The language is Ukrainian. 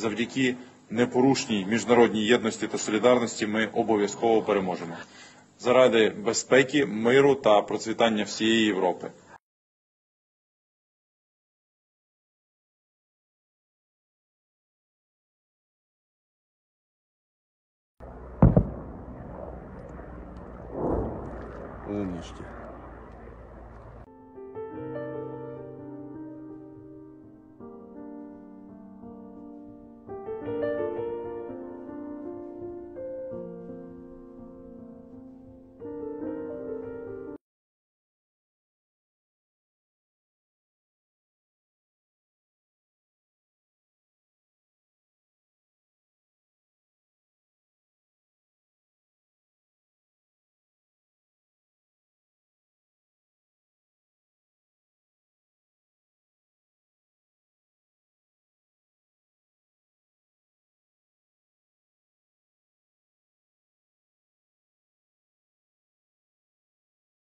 завдяки непорушній міжнародній єдності та солідарності ми обов'язково переможемо. Заради безпеки, миру та процвітання всієї Європи. Умнички.